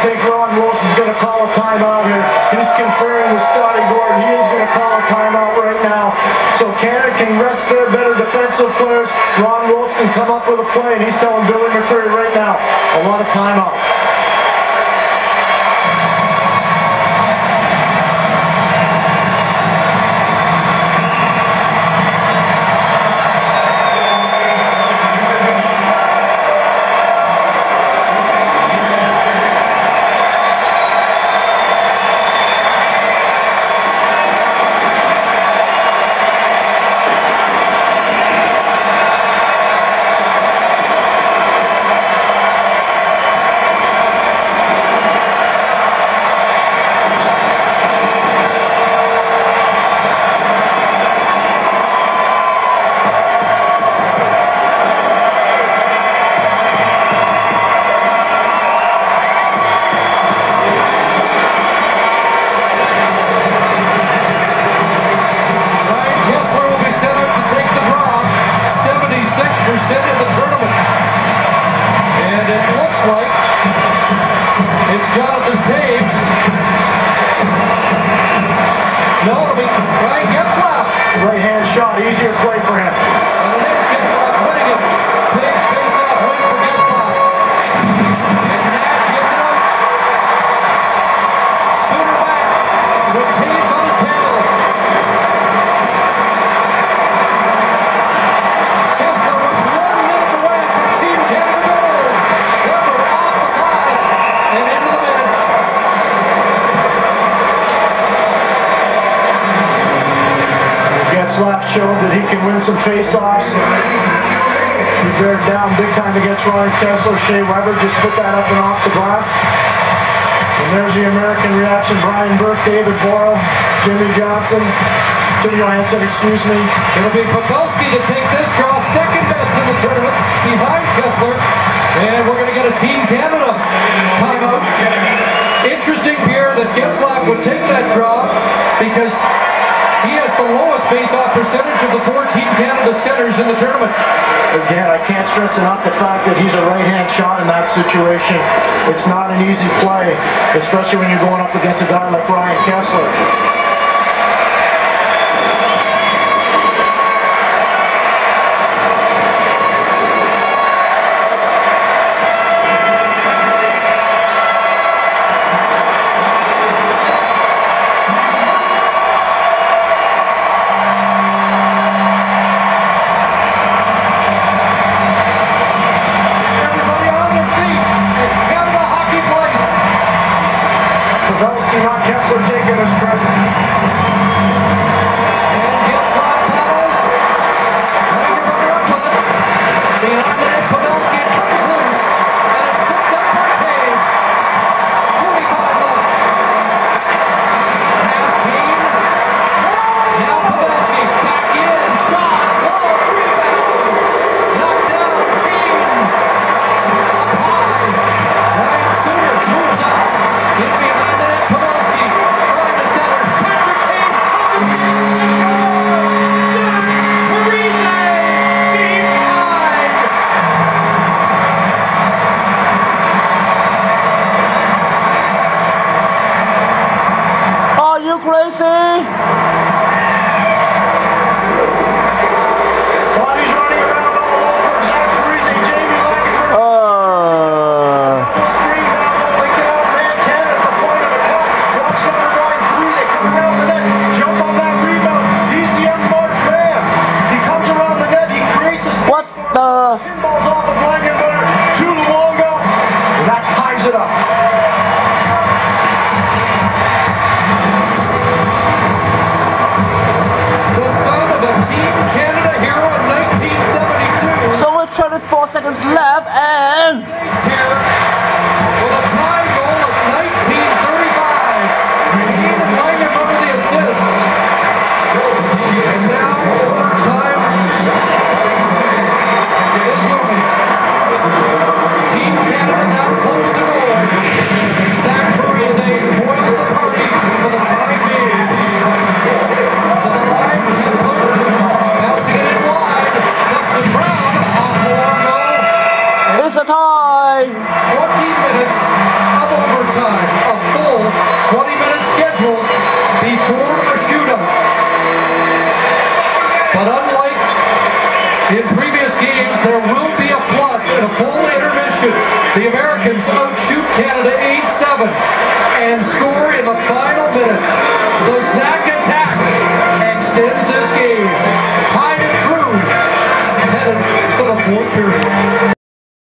think Ron Wilson's going to call a timeout here. He's conferring with Scotty Gordon. He is going to call a timeout right now. So Canada can rest their better defensive players. Ron Wilson can come up with a play, and he's telling Billy McCreary right now, I want a timeout. Showed that he can win some face-offs. He bared down big time against Ryan Kesler. Shea Weber just put that up and off the glass. And there's the American reaction. Brian Burke, David Boyle, Jimmy Johnson, Tim Johansson, excuse me. It'll be Pavelski to take this draw, second best in the tournament behind Kesler. And we're going to get a Team Canada timeout. Interesting, Pierre, that Getzlaf would take that draw because he has the lowest face-off percentage of the 4 Team Canada centers in the tournament. Again, I can't stress enough the fact that he's a right-hand shot in that situation. It's not an easy play, especially when you're going up against a guy like Ryan Kesler. Not Kesler taking his press. And Getzlaf battles. Trying to run up with it. Behind the net, Pavelski comes loose. And it's picked up by Taves. 45 left. Pass Kane. Now Pavelski back in. Shot. Low. Rebound. Knocked down. Kane. Up high. Ryan Suter moves up. In behind the net. Seconds left and